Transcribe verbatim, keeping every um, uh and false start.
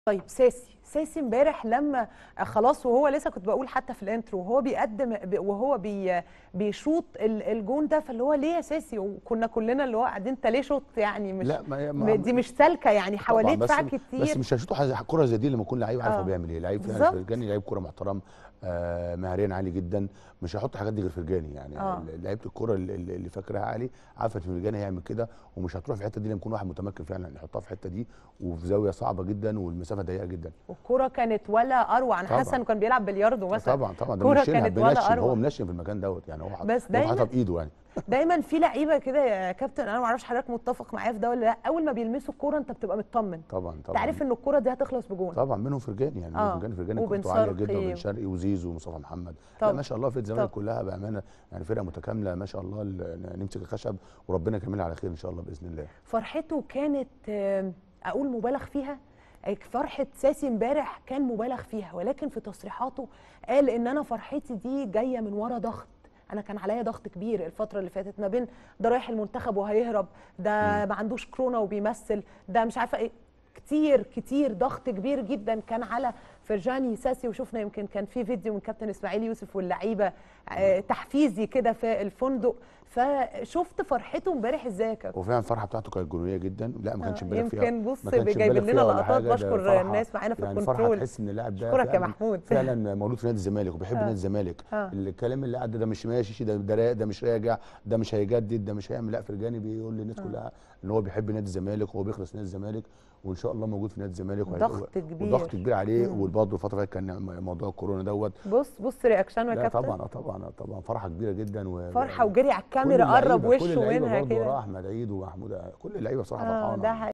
طيب ساسي ساسي امبارح لما خلاص، وهو لسه كنت بقول حتى في الانترو وهو بيقدم وهو بي بيشوط الجون ده، فاللي هو ليه يا ساسي؟ وكنا كلنا اللي هو قاعدين انت ليه شوط يعني؟ مش لا ما ما دي مش سالكه يعني، حواليه طبعا، بس دفاع كتير. بس مش هيشوطوا كوره زي دي لما يكون لعيب عارف هو اه بيعمل ايه. لعيب فعلا بالظبط. فرجاني لعيب كوره محترم، آه مهاريا عالي جدا، مش هيحط الحاجات دي غير فرجاني. يعني اه لعيبه الكوره اللي, اللي فاكرها عالي عارفه فرجاني هيعمل كده، ومش هتروح في الحته دي لما يكون واحد متمكن فعلا يحطها في الحته دي وفي زاويه صعبه جدا والمسافه ضيقه جدا. والكوره كانت ولا اروع. انا حاسه انه كان بيلعب بلياردو مثلا. طبعا طبعا ده الكوره منشنها كانت ولا بنشن، هو اروع. منشن في المكان دوت يعني، هو بس هو حاطها دايما بايده يعني. دايما في لعيبه كده يا كابتن، انا ما اعرفش حضرتك متفق معايا في ده ولا لا، اول ما بيلمسوا الكوره انت بتبقى مطمن. طبعا طبعا تعرف ان الكوره دي هتخلص بجون. طبعا منهم فرجاني يعني، منهم اه فرجاني فرجاني وبن كورته عاليه جدا، شرقي وبن شرقي وزيزو ومصطفى محمد. لا ما طب شاء الله في الزمالك طب كلها بامانه يعني فرقه متكامله ما شاء الله. نمسك الخشب وربنا يكملها على خير ان شاء الله باذن الله. فرحته كانت اقول مبالغ فيها. فرحه ساسي امبارح كان مبالغ فيها، ولكن في تصريحاته قال ان انا فرحتي دي جايه من ورا ضغط. انا كان عليا ضغط كبير الفتره اللي فاتت، ما بين ده رايح المنتخب وهيهرب، ده ما عندوش كورونا وبيمثل، ده مش عارفه ايه، كتير كتير ضغط كبير جدا كان على فرجاني ساسي. وشفنا يمكن كان في فيديو من كابتن اسماعيل يوسف واللعيبه تحفيزي كده في الفندق، فشفت فرحته امبارح ازاي يا كابتن؟ وفعلا الفرحه بتاعته كانت جنونيه جدا. لا ما كانش مبالغ فيها، يمكن بص جايبين لنا لقطات. بشكر الناس معانا في يعني الكنترول. فرحه تحس ان اللاعب ده اشكرك يا محمود. فعلا مولود في نادي الزمالك وبيحب نادي الزمالك. الكلام اللي قعد ده مش ماشي، ده ده, ده مش راجع، ده مش هيجدد، ده مش هيعمل. لا فرجاني بيقول للناس كلها ان هو بيحب نادي الزمالك وهو بيخلص نادي الزمالك، وان شاء الله موجود في نادي الزمالك. ضغط كبير وضغط كبير عليه. وبرضه الفتره اللي كان موضوع الكورونا دوت. بص بص رياكشنه يا كابتن. طبعا طبعا طبعا فرحه كبيره جدا و... فرحه وجري على الكاميرا قرب وشه منها كده. كل اللعيبه برضه وراه احمد عيد ومحمود، كل اللعيبه بصراحه آه فرحانه.